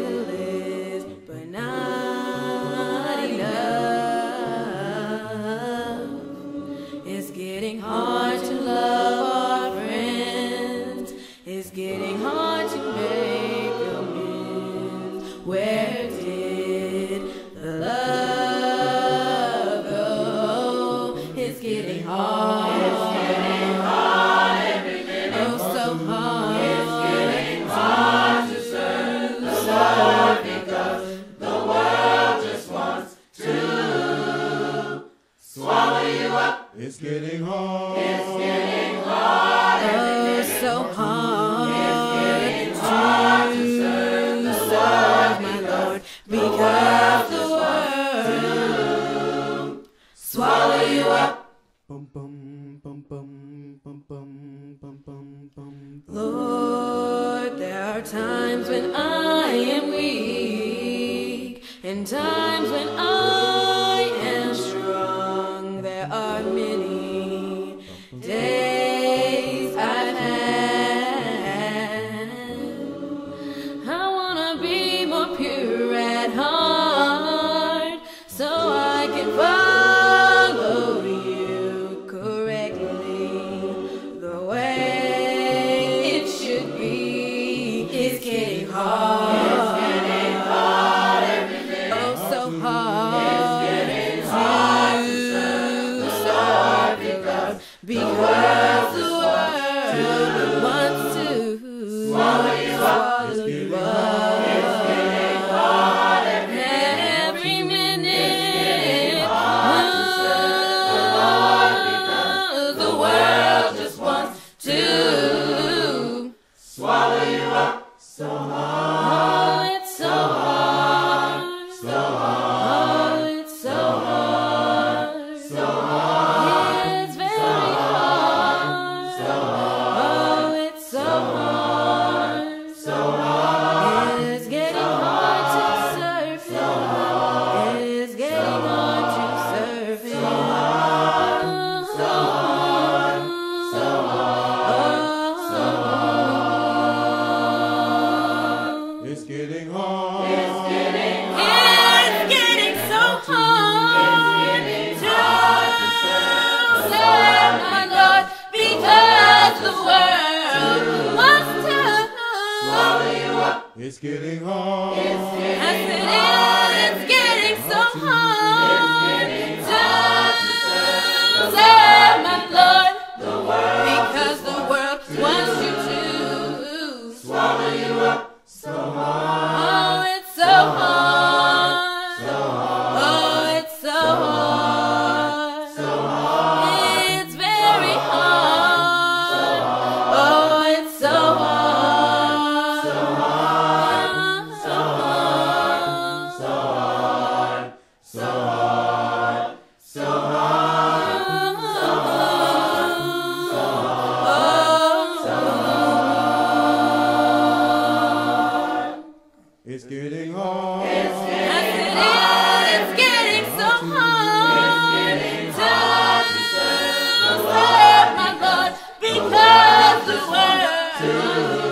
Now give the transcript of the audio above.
is, but not enough. It's getting hard to love our friends. It's getting hard to make amends. Where did the love go? It's getting hard. It's getting hard every minute. Oh, so hard. It's getting hard to serve the Lord because the world just wants to swallow you up. It's getting hard. It's getting hard. Oh, so hard. It's getting hard to serve the Lord, my Lord, because the world swallow you up. Bum bum bum bum bum bum bum bum bum. Lord, there are times when I am weak and times when I am strong. There are many days I've had. I wanna be more pure at heart so I can follow you correctly the way it should be. It's getting hard. It's getting hard every minute. Oh, so hard. It's getting hard to serve the Lord because the world wants to swallow you up. It's getting hard every minute. The world just wants to swallow you up. So hard. Oh, it's so hard. So hard. Oh, it's so hard. So hard. It's very hard. So hard. Oh, it's so hard. So hard. It's getting hard to serve Him. It's getting hard to serve Him. So hard. So hard. So hard. So hard. It's getting hard. It's getting so hard to serve my Lord because the world wants to swallow you up. It's getting hard. I said it's getting so hard to serve my Lord because the world wants you to swallow you up. So hard. Oh, it's so hard. So hard. Oh, it's so hard. So hard. It's very hard. So hard. Oh, it's so hard. So hard. So hard. So hard. So hard. So hard. So hard. It's getting hard. It's getting so hard to serve my Lord because the world